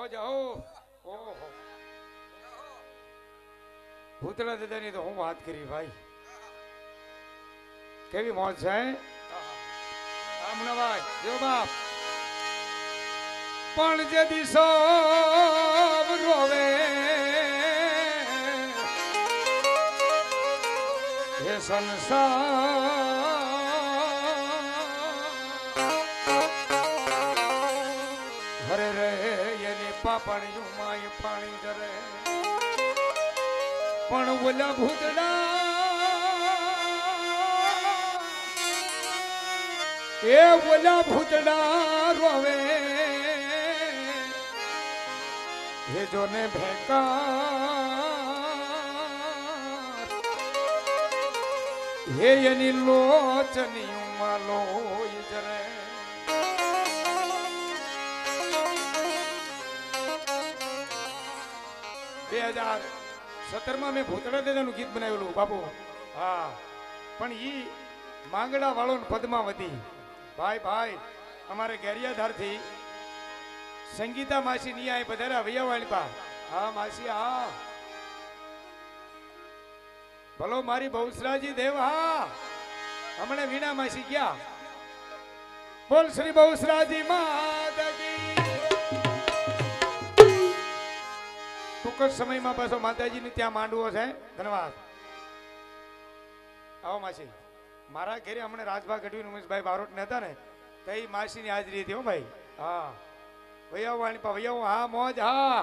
જાઓ ઓહો ભૂતળા દાદાની તો હું વાત કરી ભાઈ કેવી મોજ છે આમનાભાઈ જો બાપ પણ જે દિશો રોવે હે સંસાર હરે રે એની પાપણિયું માય પાણી જરે પણ ઓલા ભૂતડા એ ઓલા ભૂતડા રોવે હે જોને ભેકાર હે એની લોચની માલો જરે 2017 માં મેં ભૂતળા દાદાનું ગીત બનાવેલું બાપુ હા પણ ઈ માંગડા વાળો પદ્માવતી ભાઈ ભાઈ અમારે ગેરિયાધારથી સંગીતા માસી ની આય બધારા વૈયાવાળી પા હા માસી હા ભલો મારી બહુસરાજી દેવ હા હમણે વીણા માસી ગયા બોલ શ્રી બહુસરાજી માતા કી ટૂંક જ સમયમાં પાછો માતાજીની ત્યાં માંડવો છે ધન્યવાદ આવો માસી મારા ઘરે હમણે રાજભા ગઢવી ઉમેશભાઈ બારોટ ને હતા ને તો એ માસીની હાજરી હતી હો ભાઈ હા વૈયાઓ વાણી પા વૈયાઓ હા મોજ હા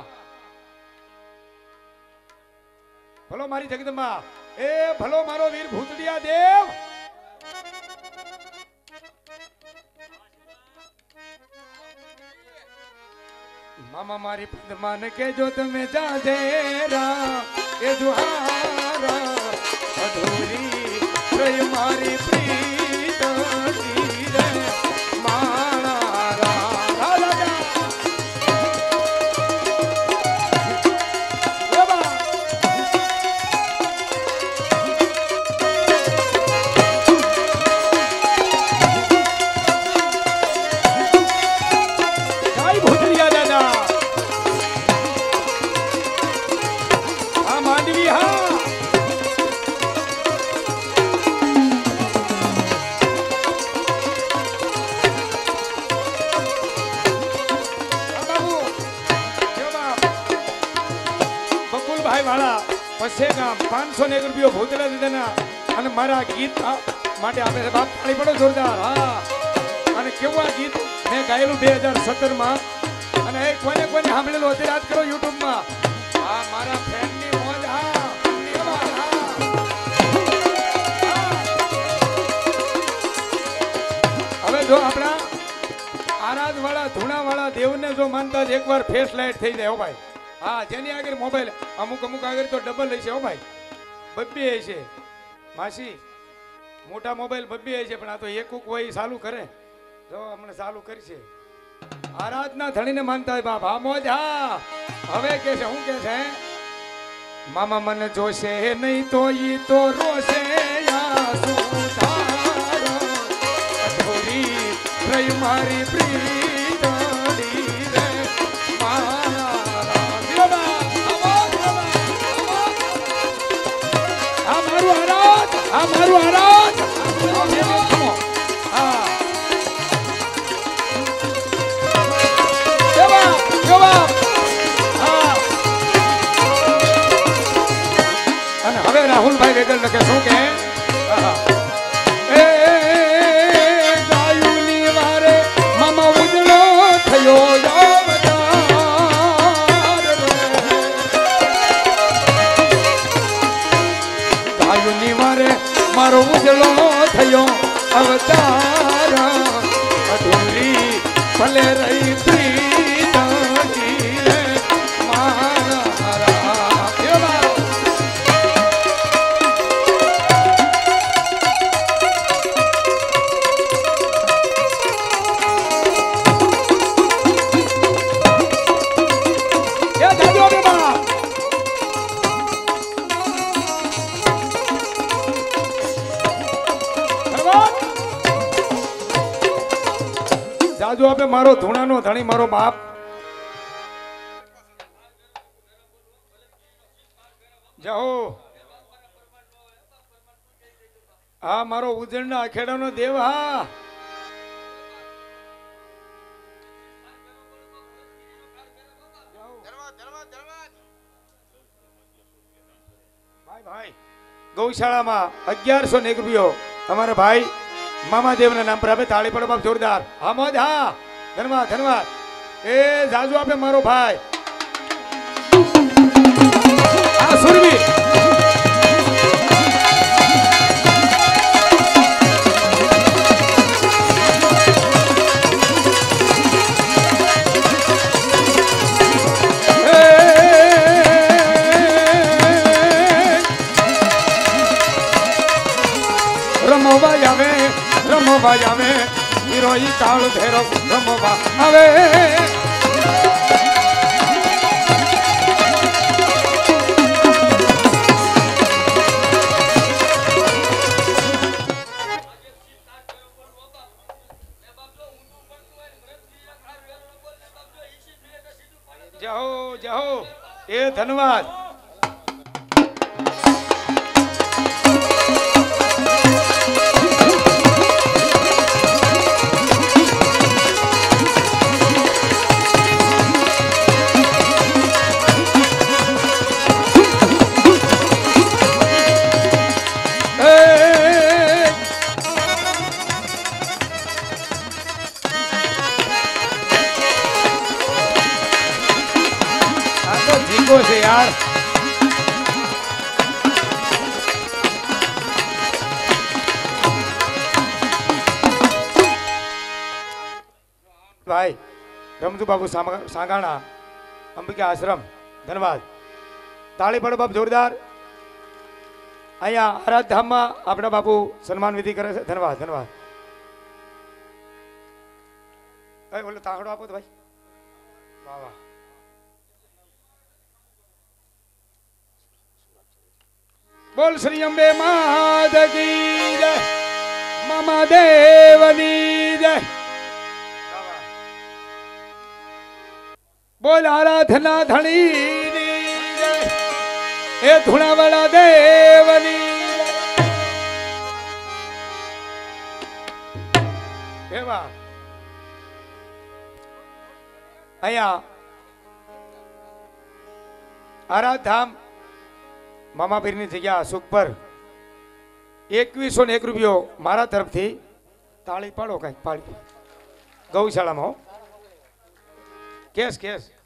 ભલો મારી જગદંબા એ ભલો મારો વીર ભૂતડિયા દેવ મામા મારી પદ્માન કે જો તમે જાજેરા એ જુહારા અધૂરી રય મારી પ્રીત રે માણા રાજા પછે ગામ 501 રૂપિયો ભૂતળા દાદાના અને મારા ગીત માટે આપે છે બાપ તાળી પડો જોરદાર હા અને કેવું આ ગીત મેં ગાયેલું 2017 માં અને એ કોને કોને સાંભળેલું અત્યારે યાદ કરો YouTube માં હા મારા ફ્રેન્ડ ની મોજ હા હવે જો આપણા આરાધ વાળા ધૂણા વાળા દેવને જો માનતા જ એકવાર ફેસ લાઈટ થઈ જાય હો ભાઈ હા જેની આગળ મોબાઈલ અમુક આગળ તો ડબલ હશે હો ભાઈ બબ્બે હશે માસી મોટા મોબાઈલ બબ્બે હશે પણ આ તો એક કોઈ ચાલુ કરે જો હમણાં ચાલુ કરશે આરાધના ધણીને માનતા હોય બાપ હા મોજ હા હવે કે છે હું કે છે મામા મને જોશે નહીં તો ઈ તો રોશે અધૂરી રહી મારી પ્રીત રે મારા મારું આરાધ અને હવે રાહુલભાઈ વેગલ લખે શું કે ગાયુની વારે મામા ઉજળો થયો ગાયુની વારે મારો ઉજળો થયો અવતાર અધૂરી ભલે રહી પ્રીત જાજુ આપે મારો ધૂણાનો ધણી મારો બાપ જાઓ હા મારો ઉજળના અખેડાનો દેવ હા ભાઈ ભાઈ ગૌશાળામાં 1101 રૂપિયો અમારા ભાઈ મામાદેવના નામ પર આપે તાળી પડો બાપ જોરદાર હા મોજ હા ધન્યવાદ ધન્યવાદ એ જાજુ આપે મારો ભાઈ આ સુરવી રમવા આવે હીરોઈ કાળ ભેરવ રમવા આવે જાઓ જાઓ એ ધન્યવાદ છે યાર ભાઈ રમતુ બાબુ સાંગાણા અંબિકા આશ્રમ ધન્યવાદ તાળી પડો બાપ જોરદાર અહીંયા આરાધ ધામમાં આપણા બાપુ સન્માન વિધિ કરે છે ધન્યવાદ ધન્યવાદ ઓલો તાંગડો આપો તો ભાઈ વાહ વાહ બોલ શ્રી અંબે માત કી જય મામા દેવની જય બોલ આરાધના ધણીની જય એ ધુણાવાળા દેવની એવા અહીંયા આરાધામ મામાપીરની જગ્યા સુખપર 2101 રૂપિયો મારા તરફથી તાળી પાડો કઈ પાડી ગૌશાળામાં કેસ કેસ